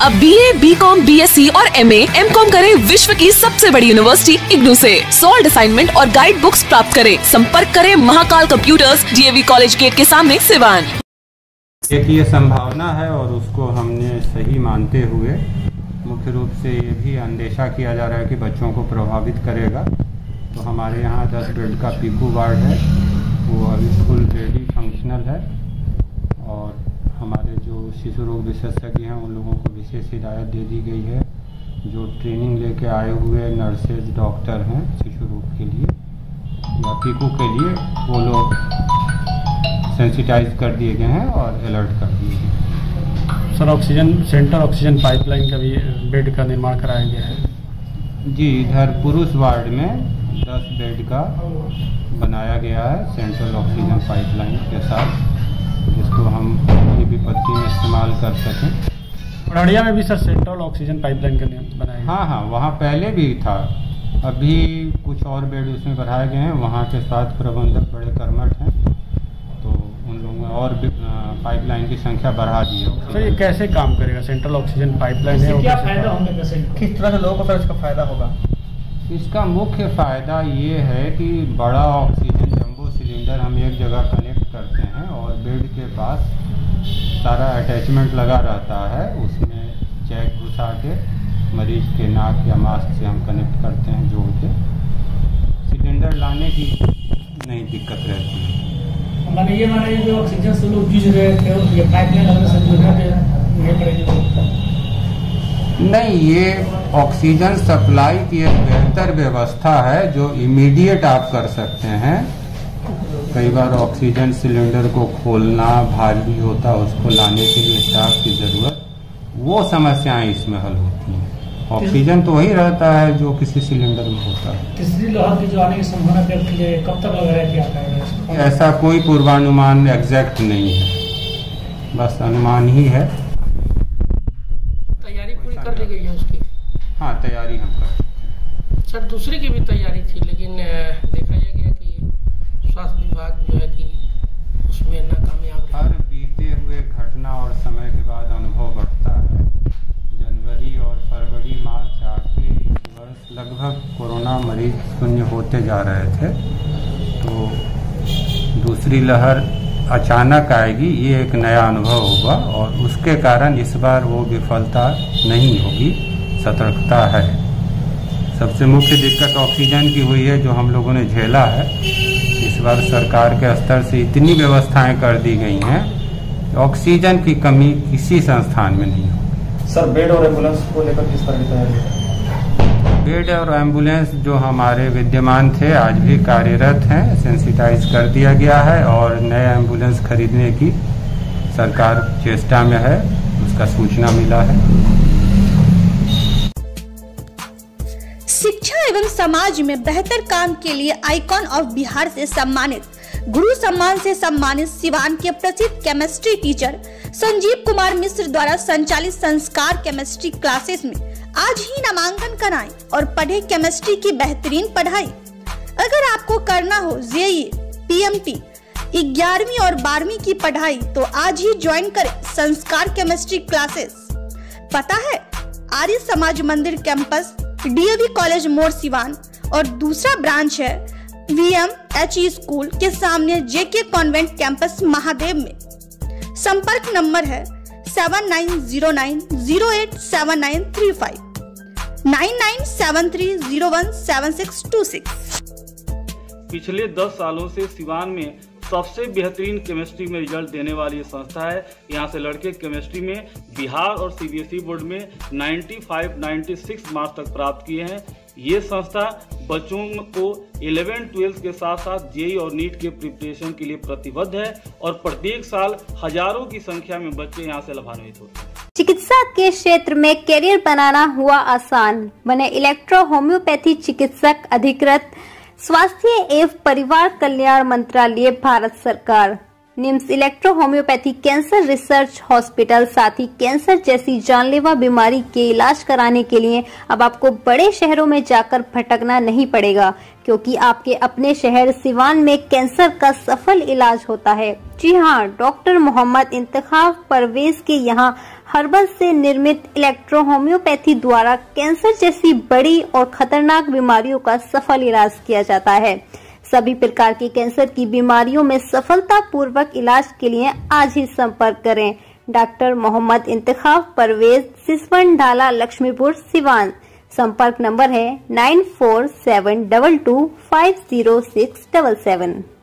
अब BA, BCom, BSc और MA, MCom करें विश्व की सबसे बड़ी यूनिवर्सिटी इग्नू से। सॉल्ड असाइनमेंट और गाइड बुक्स प्राप्त करें। संपर्क करें Mahakal computers, DAV college gate के सामने, सिवान। एक ये संभावना है और उसको हमने सही मानते हुए मुख्य रूप से ये भी अंदेशा किया जा रहा है कि बच्चों को प्रभावित करेगा। तो हमारे यहाँ 10 बेड का पीकू वार्ड है, वो अभी फुल रेडी फंक्शनल है और हमारे जो शिशु रोग विशेषज्ञ हैं उन लोगों को विशेष हिदायत दे दी गई है। जो ट्रेनिंग लेके आए हुए नर्सेज डॉक्टर हैं शिशु रोग के लिए या पीकू के लिए, वो लोग सेंसिटाइज कर दिए गए हैं और अलर्ट कर दिए गए हैं। Sir, oxygen centre, oxygen pipeline का भी बेड का निर्माण कराया गया है जी। इधर पुरुष वार्ड में 10 बेड का बनाया गया है सेंट्रल ऑक्सीजन पाइपलाइन के साथ, जिसको हम किसी भी विपत्ति में इस्तेमाल कर सकें। अररिया में भी सर सेंट्रल ऑक्सीजन पाइपलाइन का बनाया गया? हाँ, वहाँ पहले भी था, अभी कुछ और बेड उसमें बढ़ाए गए हैं। वहाँ के साथ प्रबंधक बड़े कर्मठ हैं, तो उन लोगों ने और भी पाइपलाइन की संख्या बढ़ा दी है। सर, ये कैसे काम करेगा? सेंट्रल ऑक्सीजन पाइपलाइन है, क्या फायदा होंगे, किस तरह से लोगों को सर इसका फायदा होगा? इसका मुख्य फ़ायदा ये है कि बड़ा ऑक्सीजन जंबो सिलेंडर हम एक जगह कनेक्ट करते हैं और बेड के पास सारा अटैचमेंट लगा रहता है। उसमें जैक घुसा के मरीज के नाक या मास्क से हम कनेक्ट करते हैं, जोड़ के सिलेंडर लाने की नहीं दिक्कत रहती है। माने ये जो ऑक्सीजन से लोग जूझ रहे थे, ये पाइपलाइन लगने से जूझने पड़ेगी? नहीं, ये ऑक्सीजन सप्लाई की एक बेहतर व्यवस्था है जो इमीडिएट आप कर सकते हैं। कई बार ऑक्सीजन सिलेंडर को खोलना भारी होता है, उसको लाने के लिए स्टाफ की जरूरत, वो समस्याएं इसमें हल होती हैं। ऑक्सीजन तो वही रहता है जो किसी सिलेंडर में होता है। तीसरी लहर की जो आने की संभावना व्यक्त की जाए, कब तक लग रहा है, क्या कहेगा? ऐसा कोई पूर्वानुमान एग्जैक्ट नहीं है, बस अनुमान ही है। तैयारी पूरी कर ली गई है उसकी? हाँ, तैयारी हम कर सकते हैं। सर, दूसरी की भी तैयारी थी, लेकिन देखा गया कि स्वास्थ्य विभाग जो है कि उसमें नाकामयाब। हर बीते हुए घटना और समय के बाद अनुभव बढ़ता है। जनवरी और फरवरी, मार्च आके इस वर्ष लगभग कोरोना मरीज शून्य होते जा रहे थे, तो दूसरी लहर अचानक आएगी, ये एक नया अनुभव होगा और उसके कारण इस बार वो विफलता नहीं होगी, सतर्कता है। सबसे मुख्य दिक्कत ऑक्सीजन की हुई है जो हम लोगों ने झेला है। इस बार सरकार के स्तर से इतनी व्यवस्थाएं कर दी गई हैं, ऑक्सीजन की कमी किसी संस्थान में नहीं होगी। सर, बेड और एम्बुलेंस को लेकर किस तरह की तैयारी है? बेड और एम्बुलेंस जो हमारे विद्यमान थे आज भी कार्यरत हैं, सेंसिटाइज कर दिया गया है और नए एम्बुलेंस खरीदने की सरकार चेष्टा में है, उसका सूचना मिला है। शिक्षा एवं समाज में बेहतर काम के लिए आइकॉन ऑफ बिहार से सम्मानित, गुरु सम्मान से सम्मानित सिवान के प्रसिद्ध केमिस्ट्री टीचर संजीव कुमार मिश्र द्वारा संचालित संस्कार केमिस्ट्री क्लासेस में आज ही नामांकन कराएं और पढ़े केमिस्ट्री की बेहतरीन पढ़ाई। अगर आपको करना हो JEE, PMT, 11वीं और 12वीं की पढ़ाई तो आज ही ज्वाइन करें संस्कार केमिस्ट्री क्लासेस। पता है आर्य समाज मंदिर कैंपस, DAV कॉलेज मोड़ सिवान और दूसरा ब्रांच है VMHE स्कूल के सामने JK कॉन्वेंट कैंपस महादेव में। संपर्क नंबर है 7909087935, 9973017626। पिछले 10 सालों से सिवान में सबसे बेहतरीन केमिस्ट्री में रिजल्ट देने वाली ये संस्था है। यहाँ से लड़के केमिस्ट्री में बिहार और CBSE बोर्ड में 95-96 मार्क्स तक प्राप्त किए हैं। ये संस्था बच्चों को 11-12 के साथ साथ JEE और नीट के प्रिपरेशन के लिए प्रतिबद्ध है और प्रत्येक साल हजारों की संख्या में बच्चे यहाँ से लाभान्वित होते हैं। चिकित्सा के क्षेत्र में करियर बनाना हुआ आसान, बने इलेक्ट्रो होम्योपैथी चिकित्सक अधिकृत स्वास्थ्य एवं परिवार कल्याण मंत्रालय भारत सरकार। NIMS electro homoeopathy cancer research hospital, साथ ही कैंसर जैसी जानलेवा बीमारी के इलाज कराने के लिए अब आपको बड़े शहरों में जाकर भटकना नहीं पड़ेगा, क्योंकि आपके अपने शहर सिवान में कैंसर का सफल इलाज होता है। जी हाँ, डॉक्टर मोहम्मद इंतखाब परवेज के यहाँ हर्बल से निर्मित इलेक्ट्रोहोम्योपैथी द्वारा कैंसर जैसी बड़ी और खतरनाक बीमारियों का सफल इलाज किया जाता है। सभी प्रकार की कैंसर की बीमारियों में सफलतापूर्वक इलाज के लिए आज ही संपर्क करें। डॉक्टर मोहम्मद इंतखाब परवेज, सिसवन ढाला, लक्ष्मीपुर, सिवान। संपर्क नंबर है 9472250677।